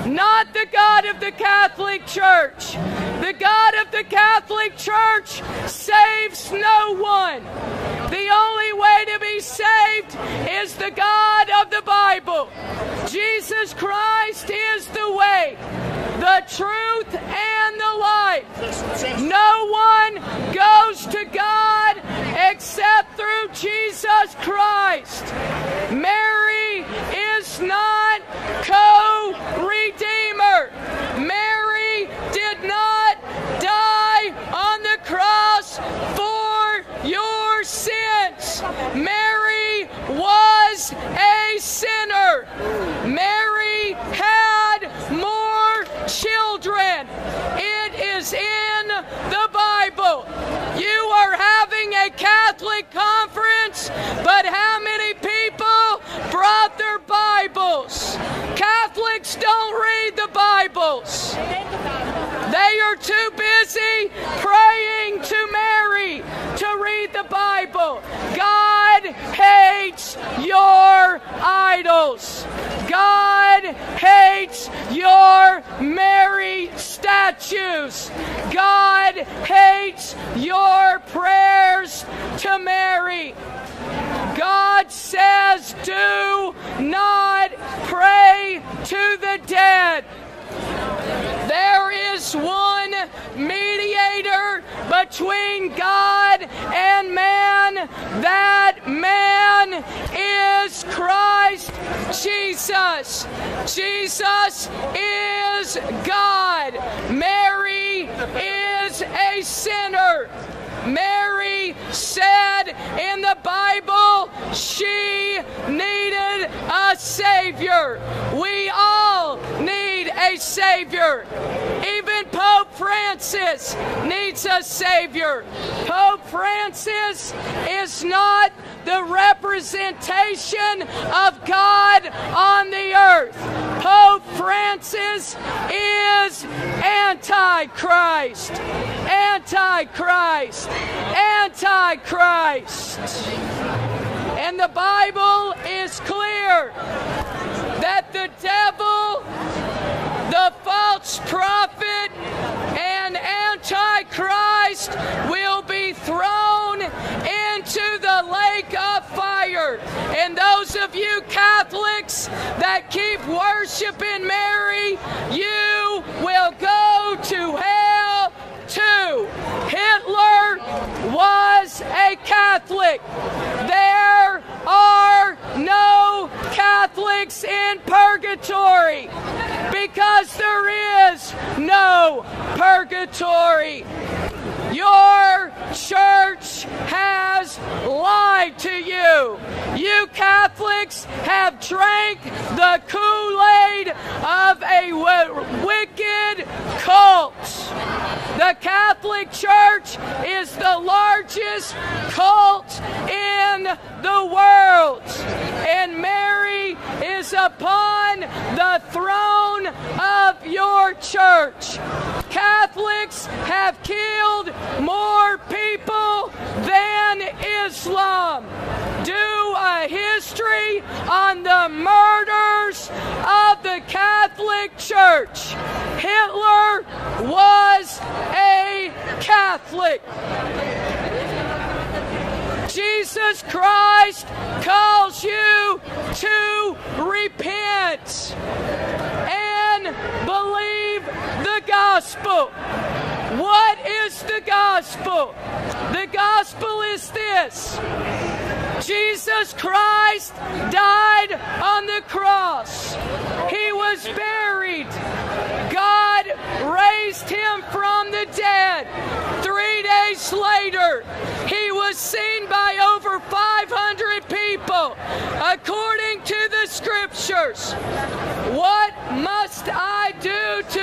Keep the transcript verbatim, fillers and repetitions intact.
not the God of the Catholic Church. The God of the Catholic Church saves no one. The only way to be saved is the God of the Bible. Jesus Christ is the way, the truth, and the life. No one goes to God except through Jesus Christ. Mary is not co-redeemer. Mary did not die on the cross for your sins. Mary was a sinner. Mary had more children. It is in the Bible. You are having a Catholic conference, but how many people brought their Bibles? Catholics don't read the Bibles. They are too busy praying to Mary to read the Bible. God hates your idols. God hates your Mary statues. God hates your prayers to Mary. God says, do not pray to the dead. There is one mediator between God and man. That man is Christ Jesus. Jesus is God. Mary is a sinner. Mary said in the Bible she needed a Savior. We all need a Savior. Even Pope Francis needs a Savior. Pope Francis is not the representation of God on the earth. Pope Francis is Antichrist. Antichrist. Antichrist. And the Bible is clear that the devil, the false prophet, and Antichrist will be thrown into the lake of fire. And those of you Catholics that keep worshiping Mary, you will go to hell too. Hitler was a Catholic. There are no Catholics in purgatory because there is no purgatory. Your church has lied to you. You Catholics have drank the Kool-Aid of a w- wicked cult. The Catholic Church is the largest cult in the world. And Mary is upon the throne of your church. Catholics have killed more people than Islam. Do a history on the murders of the Catholic Church. Hitler was a Catholic. Jesus Christ calls you to repent and believe the gospel. What is the gospel? The gospel is this. Jesus Christ died on the cross. He was buried. God raised him from the dead. Three days later, he was seen by over five hundred people, according to the scriptures. What must I do to